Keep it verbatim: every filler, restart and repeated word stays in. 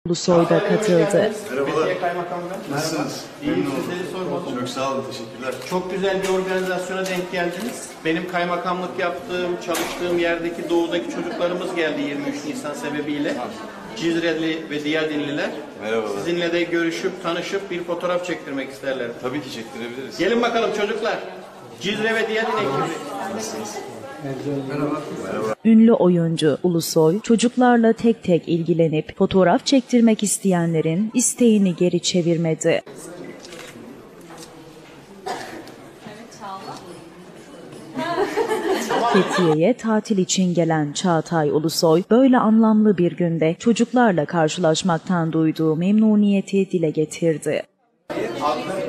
Ulusoy da katıldı. Merhabalar. Kaymakam Bey. Nasılsınız? İyi, sizleri sormadım. Çok sağ olun, teşekkürler. Çok güzel bir organizasyona denk geldiniz. Benim kaymakamlık yaptığım, çalıştığım yerdeki doğudaki çocuklarımız geldi yirmi üç Nisan sebebiyle. Cizreli ve Diyadinliler. Merhabalar. Sizinle de görüşüp, tanışıp bir fotoğraf çektirmek isterler. Tabii ki çektirebiliriz. Gelin bakalım çocuklar. Cizre ve Diyadin ekibi. Ünlü oyuncu Ulusoy, çocuklarla tek tek ilgilenip fotoğraf çektirmek isteyenlerin isteğini geri çevirmedi. Fethiye'ye tatil için gelen Çağatay Ulusoy, böyle anlamlı bir günde çocuklarla karşılaşmaktan duyduğu memnuniyeti dile getirdi. Adını